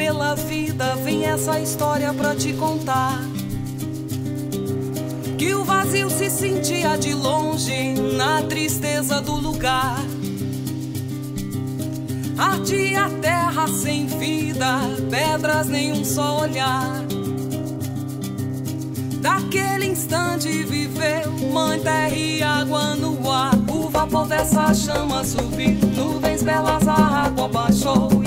pela vida, vem essa história pra te contar. Que o vazio se sentia de longe, na tristeza do lugar. Ardia a terra sem vida, pedras nenhum só olhar. Daquele instante viveu mãe, terra e água no ar. O vapor dessa chama subiu, nuvens belas a água baixou.